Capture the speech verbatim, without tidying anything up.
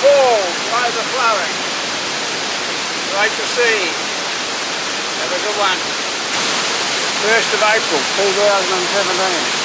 falls, overflowing. Great to see. Have a good one. first of April two thousand seventeen.